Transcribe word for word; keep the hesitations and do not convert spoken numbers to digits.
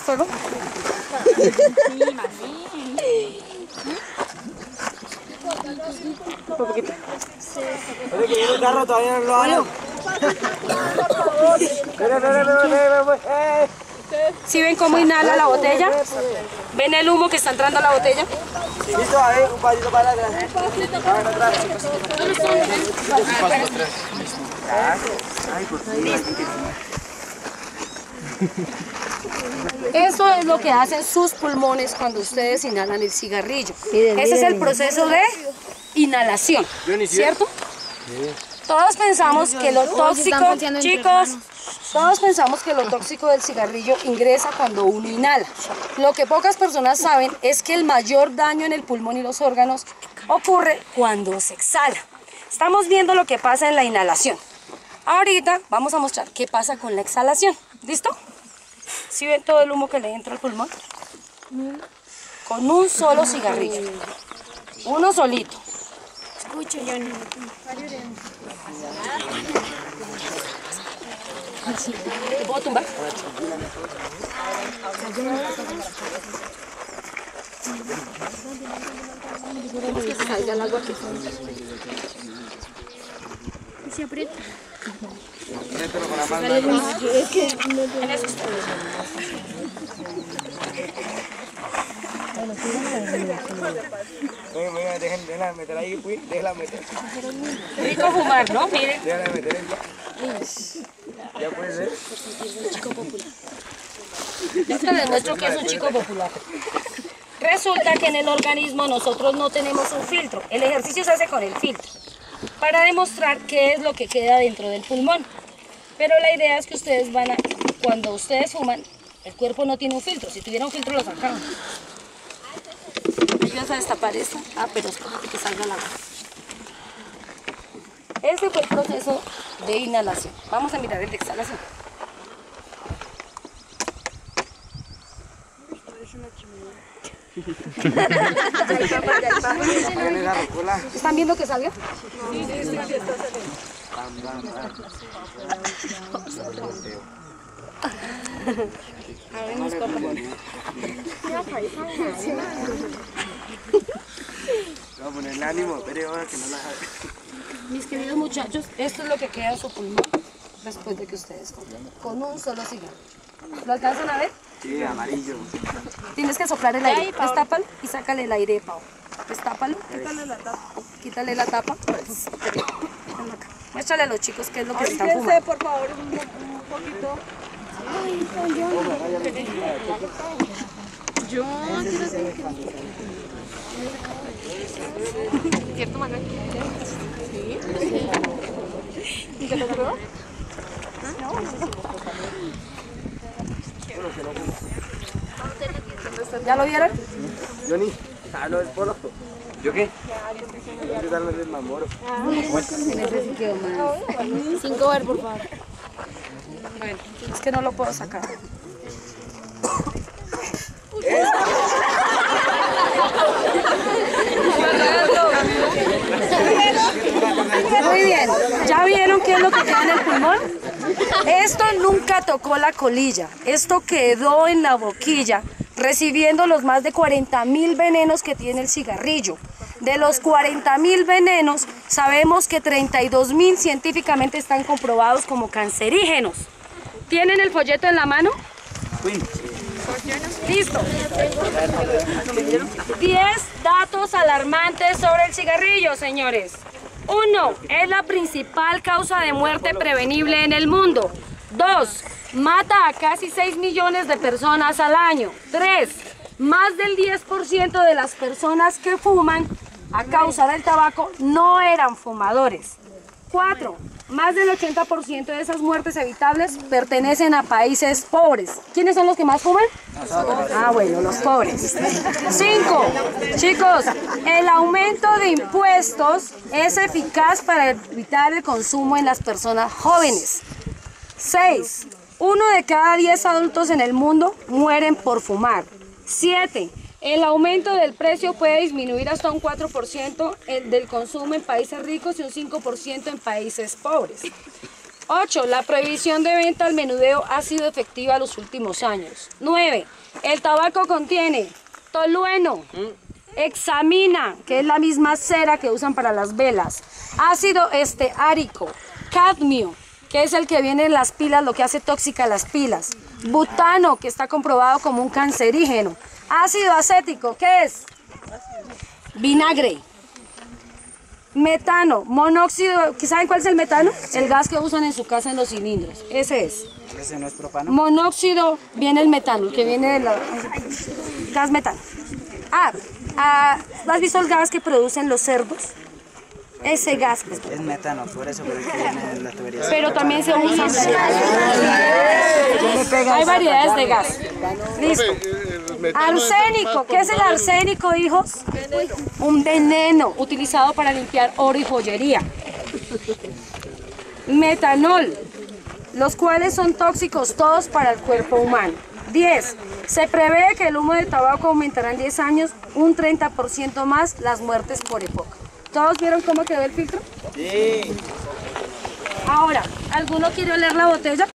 ¿Fuego? Sí, mami. Un poquito. Oye, que viene el carro, todavía no lo hago. Espera, espera, espera, espera. ¿Sí ven cómo inhala la botella? ¿Ven el humo que está entrando a la botella? Listo, a ver, un pasito para atrás. Para atrás. Eso es lo que hacen sus pulmones cuando ustedes inhalan el cigarrillo. Ese es el proceso de inhalación, ¿cierto? Todos pensamos que lo tóxico, chicos, todos pensamos que lo tóxico del cigarrillo ingresa cuando uno inhala. Lo que pocas personas saben es que el mayor daño en el pulmón y los órganos ocurre cuando se exhala. Estamos viendo lo que pasa en la inhalación. Ahorita vamos a mostrar qué pasa con la exhalación. ¿Listo? ¿Sí ven todo el humo que le entra al pulmón? Con un solo cigarrillo. Uno solito. Escucho, Johnny. ¿Te puedo tumbar? Es que salga el agua aquí. Se aprieta. Mételo con la mano. Es que no En eso está. Venga, venga, dejen, déjala meter ahí, pues, déjala meter. Rico fumar, ¿no? Miren. Déjala meter ahí. Ya puede ser. Esto les muestro que es un chico popular. Resulta que en el organismo nosotros no tenemos un filtro. El ejercicio se hace con el filtro para demostrar qué es lo que queda dentro del pulmón. Pero la idea es que ustedes van a, cuando ustedes fuman, el cuerpo no tiene un filtro. Si tuviera un filtro lo sacaban. ¿Ayudas a destapar esto? Ah, pero espérate que salga el agua. Este fue el proceso de inhalación. Vamos a mirar el de exhalación. ¿Están viendo que salió? Sí, sí, sí. A ver, mis papás. Vamos a ponerle ánimo, pero ahora que no la haga. Mis queridos muchachos, esto es lo que queda en su pulmón después de que ustedes comen. Con un solo cigarro. ¿Lo alcanzan a ver? Sí, amarillo. Tienes que soplar el aire. Destápalo y sácale el aire, Pau. Destápalo. Quítale la tapa. Quítale la tapa. Muéstrale a los chicos qué es lo que están fumando. Por favor, un, un poquito. Ay, yo. ¿Cierto, Manuel? Sí. ¿Y qué te prueba? ¿Ya lo vieron? Johnny, ah, no, es polo. ¿Yo qué? Yo darle el mamoro. Cinco ver, por favor. Bueno, es que no lo puedo sacar. Muy bien, ¿ya vieron qué es lo que queda en el pulmón? Esto nunca tocó la colilla, esto quedó en la boquilla, recibiendo los más de cuarenta mil venenos que tiene el cigarrillo. De los cuarenta mil venenos, sabemos que treinta y dos mil científicamente están comprobados como cancerígenos. ¿Tienen el folleto en la mano? Listo. diez datos alarmantes sobre el cigarrillo, señores. uno. Es la principal causa de muerte prevenible en el mundo. dos. Mata a casi seis millones de personas al año. tres. Más del diez por ciento de las personas que fuman a causa del tabaco no eran fumadores. cuatro. Más del ochenta por ciento de esas muertes evitables pertenecen a países pobres. ¿Quiénes son los que más fuman? Ah, bueno, los pobres. cinco. Chicos, el aumento de impuestos es eficaz para evitar el consumo en las personas jóvenes. seis. Uno de cada diez adultos en el mundo mueren por fumar. siete. El aumento del precio puede disminuir hasta un cuatro por ciento del consumo en países ricos y un cinco por ciento en países pobres. ocho. La prohibición de venta al menudeo ha sido efectiva los últimos años. nueve. El tabaco contiene tolueno, hexamina, que es la misma cera que usan para las velas, ácido esteárico, cadmio, que es el que viene en las pilas, lo que hace tóxica las pilas, butano, que está comprobado como un cancerígeno, ácido acético, ¿qué es? Vinagre. Metano, monóxido, ¿saben cuál es el metano? El gas que usan en su casa en los cilindros, ese es. ¿Ese no es propano? Monóxido, viene el metano, el que viene del gas metano. Ah, ah, ¿has visto el gas que producen los cerdos? Ese gas. Pues, es metano, por eso por el que viene en la tubería. pero también se usa. Hay variedades de gas. Listo. Arsénico, ¿qué es el arsénico, hijos? Un veneno utilizado para limpiar oro y joyería. Metanol, los cuales son tóxicos todos para el cuerpo humano. diez. Se prevé que el humo del tabaco aumentará en diez años un treinta por ciento más las muertes por época. ¿Todos vieron cómo quedó el filtro? Sí. Ahora, ¿alguno quiere oler la botella?